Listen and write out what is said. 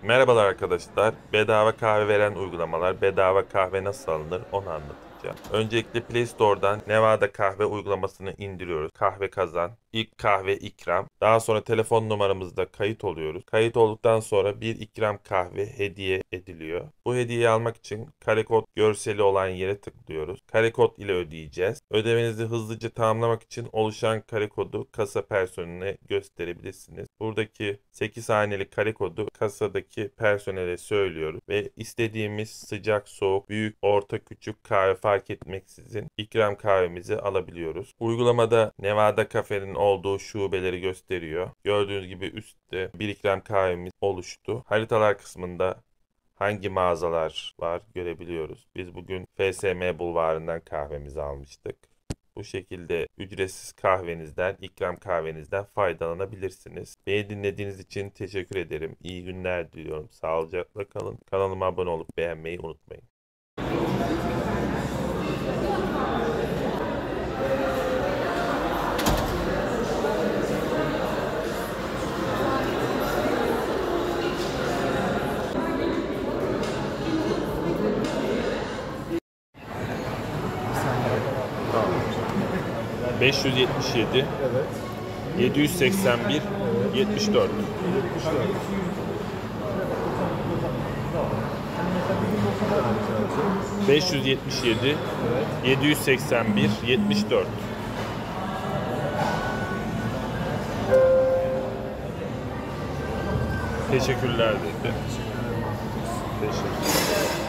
Merhabalar arkadaşlar. Bedava kahve veren uygulamalar, bedava kahve nasıl alınır onu anlatacağım. Öncelikle Play Store'dan Nevada kahve uygulamasını indiriyoruz. Kahve kazan, ilk kahve ikram. Daha sonra telefon numaramızda kayıt oluyoruz. Kayıt olduktan sonra bir ikram kahve hediye ediliyor. Bu hediyeyi almak için kare kod görseli olan yere tıklıyoruz. Kare kod ile ödeyeceğiz. Ödemenizi hızlıca tamamlamak için oluşan kare kodu kasa personeline gösterebilirsiniz. Buradaki 8 haneli kare kodu kasadaki personele söylüyoruz ve istediğimiz sıcak, soğuk, büyük, orta, küçük kahve fark etmeksizin ikram kahvemizi alabiliyoruz. Uygulamada Nevada Cafe'nin olduğu şubeleri gösteriyor. Gördüğünüz gibi üstte bir ikram kahvemiz oluştu. Haritalar kısmında hangi mağazalar var görebiliyoruz. Biz bugün FSM Bulvarı'ndan kahvemizi almıştık. Bu şekilde ücretsiz kahvenizden, ikram kahvenizden faydalanabilirsiniz. Beni dinlediğiniz için teşekkür ederim. İyi günler diliyorum. Sağlıcakla kalın. Kanalıma abone olup beğenmeyi unutmayın. 577, Evet. 781, 74. 577, 781, 74. Teşekkürler dedi. Teşekkür.